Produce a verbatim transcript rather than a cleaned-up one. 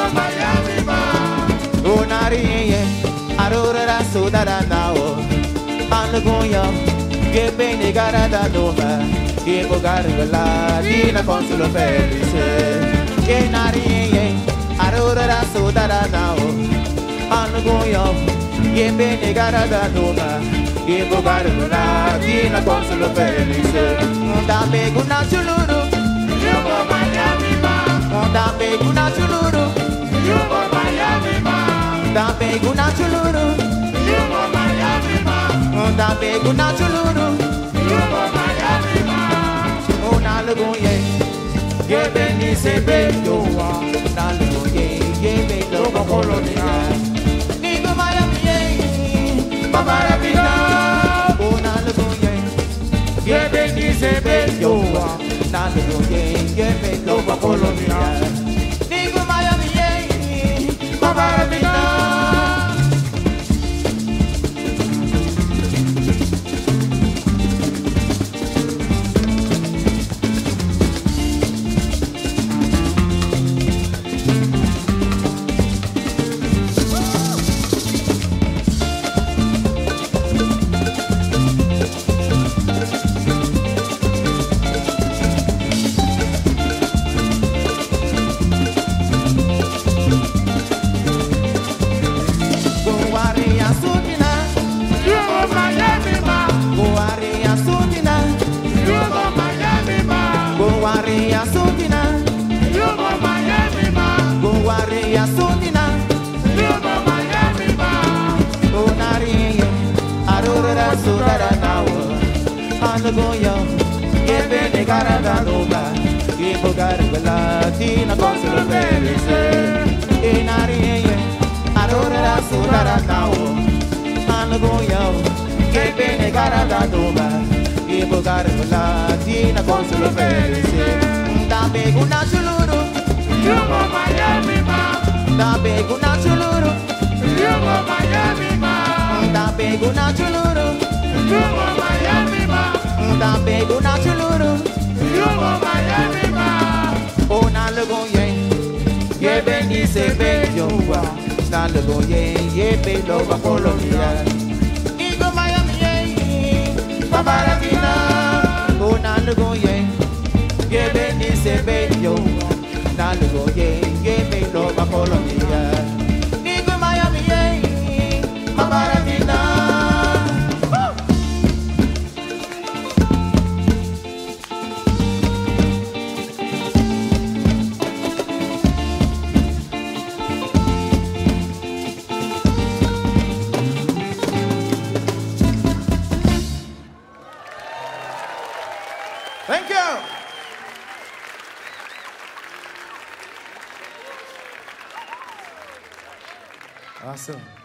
Miami ma. Unari arora sudara nao. Anlagoya che bene gara da doma. Che bogare la dina consulo felice. Che nari arora sudara nao. Anlagoya che bene gara da doma. Che bogare la dina consulo felice. Da me guna chuluru. Yugo Miami ma. Da me guna chuluru. Yugo Miami ma. Da me guna chuluru. Yugo Miami ma. Da me guna chuluru. Yugo Miami ma. Una lugoye, ye beni se bello wa. Na lugoye, ye bello wa colonia. Nigo Miami ye, babara pina. Una lugoye, ye beni se bello wa. Na lugoye, ye bello wa colonia. Nigo Miami ye, babara pina. Goya, che bene cara da Nova, che bogare quella tina consulo felice. E narie, arora da sudara nao. Anna Goya, che bene cara da Nova, che bogare quella tina consulo felice. Da beguna chuluru, Yugo Miami ma. da beguna chuluru, Yugo Miami ma. da beguna chuluru, Yugo Miami ma. da beguna chuluru. Yugo Miami ma. Una lugoye, ye beni se bello wa. Na lugoye, ye bello wa colonia. Nigo Miami ye, babara pina. Una lugoye, ye beni se bello wa. Na lugoye, ye bello wa colonia. Nigo Miami ye, babara pina. Thank you. Awesome.